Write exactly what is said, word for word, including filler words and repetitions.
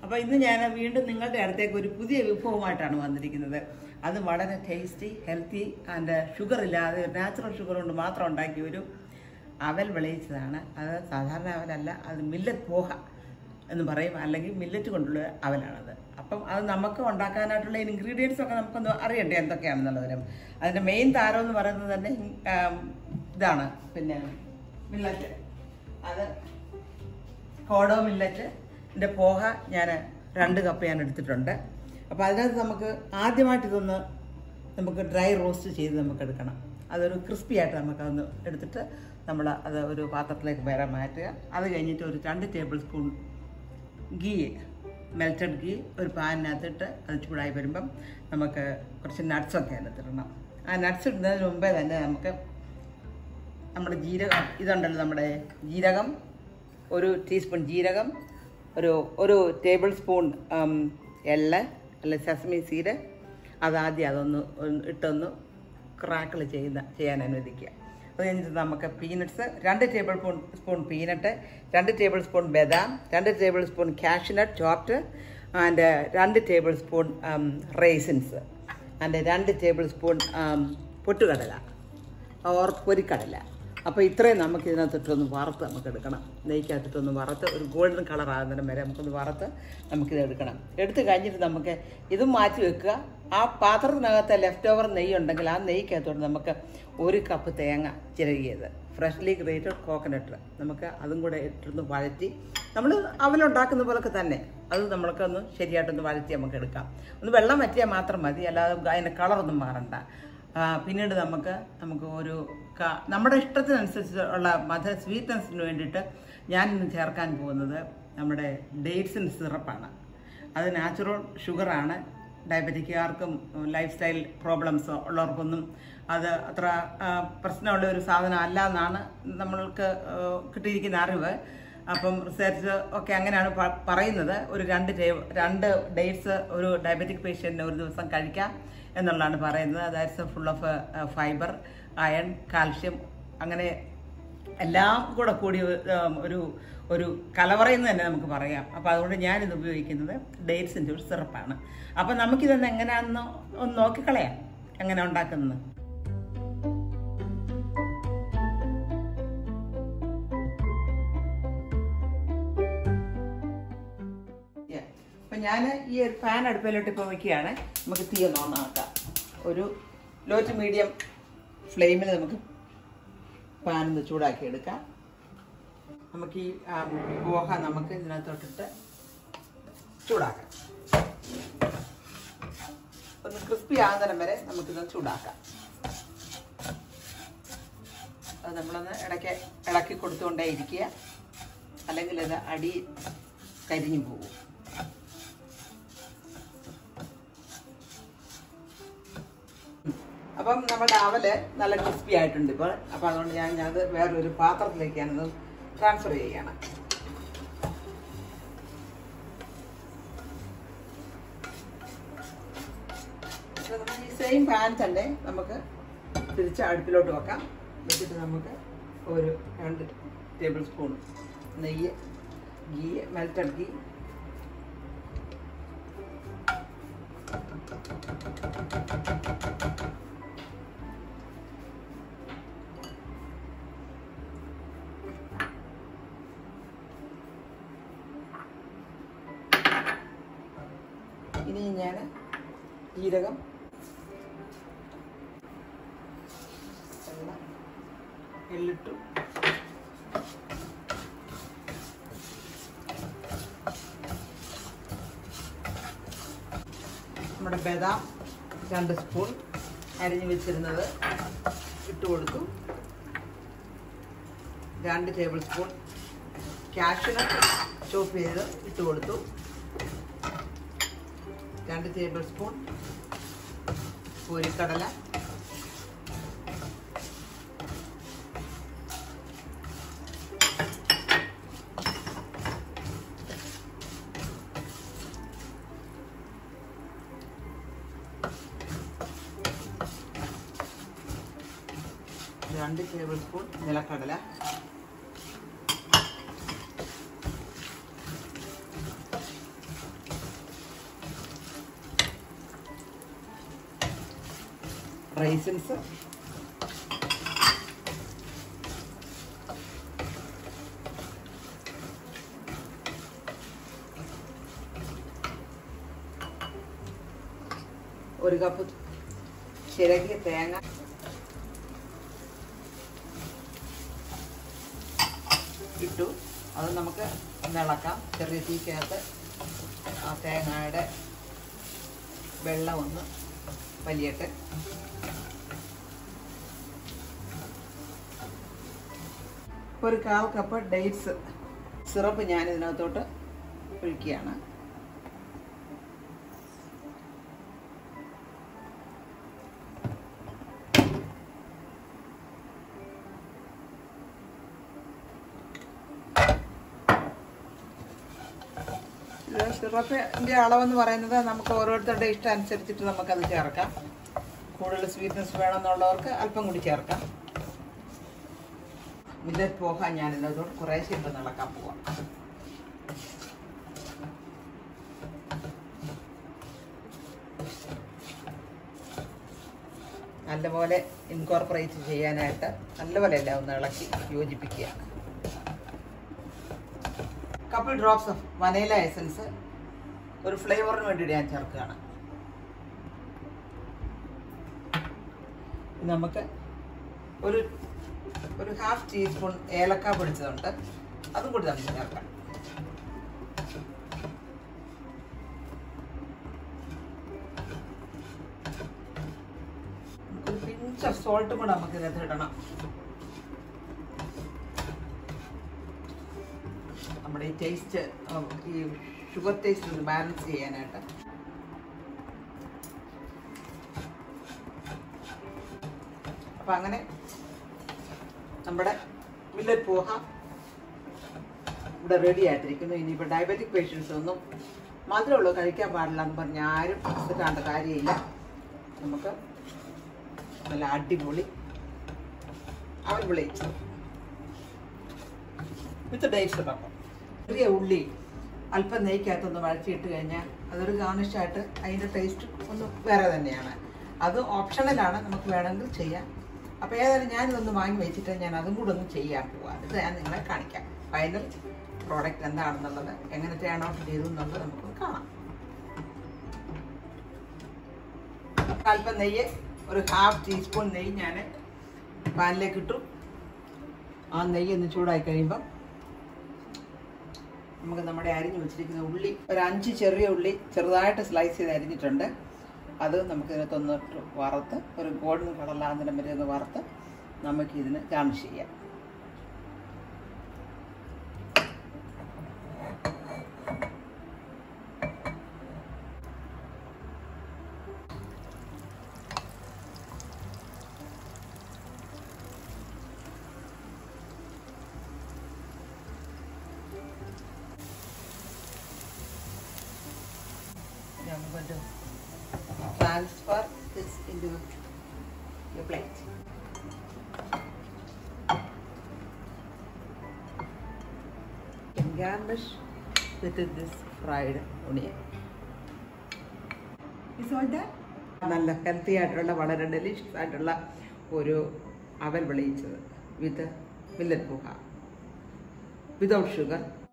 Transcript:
അപ്പോൾ ഇന്ന് ഞാൻ വീണ്ടും നിങ്ങളുടെ അടുത്തേക്ക് ഒരു പുതിയ വിഭവമായിട്ടാണ് വന്നിരിക്കുന്നത്. അത് വളരെ ടേസ്റ്റി, ഹെൽത്തി ആൻഡ് ഷുഗർ ഇല്ലാതെ നാച്ചുറൽ ഷുഗർ കൊണ്ട് മാത്രം ഉണ്ടാക്കിയ ഒരു അവൽ വിളയിച്ചതാണ്. അത് സാധാരണ അവലല്ല, അത് മില്ലറ്റ് പോഹ എന്ന് പറയും, അല്ലെങ്കിൽ മില്ലറ്റ് കൊണ്ടുള്ള അവലാണത്. അപ്പം അത് നമുക്ക് ഉണ്ടാക്കാനായിട്ടുള്ള ഇൻഗ്രീഡിയൻസ് ഒക്കെ നമുക്കൊന്ന് അറിയണ്ടേ എന്തൊക്കെയാണെന്നുള്ളവരും. അതിൻ്റെ മെയിൻ താരം എന്ന് പറയുന്നത് തന്നെ ഇതാണ്, പിന്നെ മില്ലറ്റ്. അത് കോഡോ മില്ലറ്റ് ഇതിൻ്റെ പോഹ ഞാൻ രണ്ട് കപ്പ് ഞാൻ എടുത്തിട്ടുണ്ട്. അപ്പോൾ അതിനകത്ത് നമുക്ക് ആദ്യമായിട്ട് ഇതൊന്ന് നമുക്ക് ഡ്രൈ റോസ്റ്റ് ചെയ്ത് നമുക്ക് എടുക്കണം. അതൊരു ക്രിസ്പി ആയിട്ട് നമുക്കതൊന്ന് എടുത്തിട്ട് നമ്മൾ അത് ഒരു പാത്രത്തിലേക്ക് വേറെ മാറ്റുക. അത് കഴിഞ്ഞിട്ട് ഒരു രണ്ട് tablespoon ghee, melted ghee ഒരു പാനിനകത്തിട്ട് അത് ചൂടായി വരുമ്പം നമുക്ക് കുറച്ച് നട്ട്സൊക്കെ അതിനകത്തിടണം. ആ നട്ട്സ് ഇടുന്നതിന് മുമ്പേ തന്നെ നമുക്ക് നമ്മുടെ ജീരകം ഇതുണ്ടല്ലോ, നമ്മുടെ ജീരകം ഒരു ടീസ്പൂൺ ജീരകം, ഒരു ഒരു ടേബിൾ സ്പൂൺ എള്ള് അല്ല സെസമി സീഡ്, അതാദ്യം അതൊന്ന് ഇട്ടൊന്ന് ക്രാക്കിൾ ചെയ്യുന്ന ചെയ്യാൻ അനുവദിക്കുക. അത് കഴിഞ്ഞിട്ട് നമുക്ക് പീനട്ട്സ് രണ്ട് ടേബിൾ സ്പൂൺ സ്പൂൺ പീനട്ട്, രണ്ട് ടേബിൾ സ്പൂൺ ബദാം, രണ്ട് tablespoon cashew nut chopped and രണ്ട് ടേബിൾ സ്പൂൺ റേസിൻസ് ആൻഡ് രണ്ട് ടേബിൾ സ്പൂൺ പൊട്ടുകടല ഓർ പൊരിക്കടല. അപ്പോൾ ഇത്രയും നമുക്ക് ഇതിനകത്തിട്ടൊന്ന് വറുത്ത് നമുക്ക് എടുക്കണം. നെയ്ക്കകത്തിട്ടൊന്ന് വറുത്ത് ഒരു ഗോൾഡൻ കളർ ആകുന്നതിന് വരെ നമുക്കൊന്ന് വറുത്ത് നമുക്കിത് എടുക്കണം. എടുത്ത് കഴിഞ്ഞിട്ട് നമുക്ക് ഇതും മാറ്റി വെക്കുക. ആ പാത്രത്തിനകത്ത് ലെഫ്റ്റ് ഓവർ നെയ്യ് ഉണ്ടെങ്കിൽ ആ നെയ്ക്കകത്തോട്ട് നമുക്ക് ഒരു കപ്പ് തേങ്ങ ചിരകിയത്, ഫ്രഷ്ലി ഗ്രേറ്റഡ് കോക്കനട്ട്, നമുക്ക് അതും കൂടെ ഇട്ടൊന്ന് വഴറ്റി നമ്മൾ അവലുണ്ടാക്കുന്ന പോലൊക്കെ തന്നെ അത് നമ്മൾക്കൊന്ന് ശരിയായിട്ടൊന്ന് വഴറ്റി നമുക്ക് എടുക്കാം. ഒന്ന് വെള്ളം വറ്റിയാൽ മാത്രം മതി, അല്ലാതെ അതിൻ്റെ കളറൊന്നും മാറണ്ട. പിന്നീട് നമുക്ക് നമുക്ക് ഒരു നമ്മുടെ ഇഷ്ടത്തിനനുസരിച്ച് ഉള്ള മധുര സ്വീറ്റ്നെസ്സിന് വേണ്ടിയിട്ട് ഞാനിന്ന് ചേർക്കാൻ പോകുന്നത് നമ്മുടെ ഡേറ്റ്സിൻ്റെ സിറപ്പാണ്. അത് നാച്ചുറൽ ഷുഗറാണ്. ഡയബറ്റിക്കാർക്കും ലൈഫ് സ്റ്റൈൽ പ്രോബ്ലംസ് ഉള്ളവർക്കൊന്നും അത് അത്ര പ്രശ്നമുള്ള ഒരു സാധനം അല്ല എന്നാണ് നമ്മൾക്ക് കിട്ടിയിരിക്കുന്ന അറിവ്. അപ്പം റിസർച്ച് ഒക്കെ അങ്ങനെയാണ് പറയുന്നത്. ഒരു രണ്ട് രണ്ട് ഡേറ്റ്സ് ഒരു ഡയബറ്റിക് പേഷ്യൻറ്റിന് ഒരു ദിവസം കഴിക്കാം എന്നുള്ളതാണ് പറയുന്നത്. That's full of fibre, iron, calcium, അങ്ങനെ എല്ലാം കൂടെ കൂടി ഒരു ഒരു കലവറയെന്ന് തന്നെ നമുക്ക് പറയാം. അപ്പോൾ അതുകൊണ്ട് ഞാനിത് ഉപയോഗിക്കുന്നത് ഡേറ്റ്സിൻ്റെ ഒരു സിറപ്പാണ്. അപ്പം നമുക്കിതൊന്ന് എങ്ങനെയാണെന്ന് ഒന്ന് നോക്കിക്കളയാം എങ്ങനെ ഉണ്ടാക്കുന്നത്. അപ്പം ഞാൻ ഈ ഒരു പാൻ അടുപ്പിലോട്ട് ഇപ്പോൾ വയ്ക്കുകയാണ്. നമുക്ക് തീ ഒന്ന് ഓണാക്കാം. ഒരു ലോ ടു മീഡിയം ഫ്ലെയിമിൽ നമുക്ക് പാൻ ഒന്ന് ചൂടാക്കി എടുക്കാം. നമുക്ക് ഈ പോഹ നമുക്ക് ഇതിനകത്തോട്ടിട്ട് ചൂടാക്കാം. ഒന്ന് ക്രിസ്പി ആകുന്നതിനും വരെ നമുക്കിത് ചൂടാക്കാം. അത് നമ്മളൊന്ന് ഇടയ്ക്ക് ഇളക്കി കൊടുത്തുകൊണ്ടേ ഇരിക്കുക, അല്ലെങ്കിൽ ഇത് അടി കരിഞ്ഞു പോകും. അപ്പം നമ്മുടെ അവല് നല്ല ക്രിസ്പി ആയിട്ടുണ്ട് ഇപ്പോൾ. അപ്പോൾ അതുകൊണ്ട് ഞാൻ അത് വേറൊരു പാത്രത്തിലേക്ക് ഞാനത് ട്രാൻസ്ഫർ ചെയ്യുകയാണ്. ഈ സെയിം പാൻ തന്നെ നമുക്ക് തിരിച്ച് അടുപ്പിലോട്ട് വെക്കാം. വെച്ചിട്ട് നമുക്ക് ഒരു രണ്ട് ടേബിൾ സ്പൂൺ നെയ്യ്, ഗീ, മെൽറ്റഡ് ഗീ, ഇനി ഞാൻ ജീരകം, എള്ളിട്ടു, നമ്മുടെ ബദാം രണ്ട് സ്പൂൺ അരിഞ്ഞു വെച്ചിരുന്നത് ഇട്ട് കൊടുത്തു. രണ്ട് ടേബിൾ സ്പൂൺ കാഷ്യൂനട്ട് ചോപ്പ് ചെയ്ത് ഇട്ട് കൊടുത്തു. രണ്ട് ടേബിൾ സ്പൂൺ പൊരിക്കടല, രണ്ട് ടേബിൾ സ്പൂൺ നിലക്കടല, റൈസിൻസ്, ഒരു കപ്പ് ചിരകിയ തേങ്ങ, ഇട്ടു. അത് നമുക്ക് ഒന്ന് ഇളക്കാം. ചെറിയ തീക്കകത്ത് ആ തേങ്ങയുടെ വെള്ളം ഒന്ന് വലിയട്ടെ. ഒരു കാൽ കപ്പ് ഡേറ്റ്സ് സിറപ്പ് ഞാൻ ഇതിനകത്തോട്ട് ഒഴിക്കുകയാണ്. സിറപ്പിൻ്റെ അളവെന്ന് പറയുന്നത് നമുക്ക് ഓരോരുത്തരുടെ ഇഷ്ടം അനുസരിച്ചിട്ട് നമുക്കത് ചേർക്കാം. കൂടുതൽ സ്വീറ്റ്നെസ് വേണമെന്നുള്ളവർക്ക് അല്പം കൂടി ചേർക്കാം. മില്ലറ്റ് പോഹ ഞാൻ ഇതിനകത്തോട്ട് കുറേശ്ശെ ഇട്ട് ഇളക്കാൻ പോവാം. നല്ലപോലെ ഇൻകോർപ്പറേറ്റ് ചെയ്യാനായിട്ട് നല്ലപോലെ എല്ലാം ഒന്ന് ഇളക്കി യോജിപ്പിക്കുക. Couple drops of vanilla essence ഒരു ഫ്ലേവറിന് വേണ്ടിയിട്ട് ഞാൻ ചേർക്കുകയാണ്. നമുക്ക് ഒരു ഒരു ഹാഫ് ടീസ്പൂൺ ഏലക്ക പൊടിച്ചതുണ്ട്, അതും കൂടി നമുക്ക് ചേർക്കാം. ഒരു പിഞ്ച് ഓഫ് സോൾട്ടും കൂടെ നമുക്ക് ഇതിനകത്ത് ഇടണം. നമ്മുടെ ഈ ടേസ്റ്റ്, ഈ ഷുഗർ ടേസ്റ്റ് ഒന്ന് ബാലൻസ് ചെയ്യാനായിട്ട്. അപ്പം അങ്ങനെ നമ്മുടെ മില്ലറ്റ് പോഹ ഇവിടെ റെഡി ആയിട്ടിരിക്കുന്നു. ഇനിയിപ്പോൾ ഡയബറ്റിക് പേഷ്യൻസ് ഒന്നും മധുരമുള്ളൂ കഴിക്കാൻ പാടില്ല എന്ന് പറഞ്ഞ് ആരും കാണേണ്ട കാര്യമില്ല. നമുക്ക് നല്ല അടിപൊളി അവൽ വിളയിച്ചു വിത്ത് ഡേറ്റ്സ് ഇടണം. ചെറിയ ഉള്ളി അല്പം നെയ്ക്കകത്തൊന്ന് വഴച്ചിട്ട് കഴിഞ്ഞാൽ അതൊരു ഗാർണിഷായിട്ട് അതിൻ്റെ ടേസ്റ്റ് ഒന്ന് വേറെ തന്നെയാണ്. അത് ഓപ്ഷണലാണ്, നമുക്ക് വേണമെങ്കിൽ ചെയ്യാം. അപ്പോൾ ഏതായാലും ഞാനിതൊന്ന് വാങ്ങി വെച്ചിട്ട് ഞാൻ അതും കൂടെ ഒന്ന് ചെയ്യാൻ പോവാം. ഇത് ഞാൻ നിങ്ങളെ കാണിക്കാം. ഫൈനൽ പ്രോഡക്റ്റ് എന്താണെന്നുള്ളത്, എങ്ങനെ ടേൺ ഔട്ട് ചെയ്തു എന്നുള്ളത് നമുക്കൊന്ന് കാണാം. അല്പം നെയ്യ്, ഒരു ഹാഫ് ടീസ്പൂൺ നെയ്യ് ഞാൻ പാനിലേക്ക് ഇട്ടു. ആ നെയ്യ് ഒന്ന് ചൂടായി കഴിയുമ്പം നമുക്ക് നമ്മുടെ അരിഞ്ഞു വെച്ചിരിക്കുന്ന ഉള്ളി, ഒരു അഞ്ച് ചെറിയ ഉള്ളി ചെറുതായിട്ട് സ്ലൈസ് ചെയ്ത് അരിഞ്ഞിട്ടുണ്ട്, അത് നമുക്കിതിനകത്തൊന്ന് വറുത്ത് ഒരു ഗോൾഡൻ കളറിലാകുന്നതിന് വരെ ഒന്ന് വറുത്ത് നമുക്കിതിന് ഗാർണിഷ് ചെയ്യാം. I'm going to transfer this into your plate. And garnish with this fried onion. Is all that? നല്ല ഹെൽത്തി ആയിട്ടുള്ള വളരെ ഡെലിഷ്യസ് ആയിട്ടുള്ള ഒരു അവൽ വിളയിച്ചത് with millet poha, without sugar.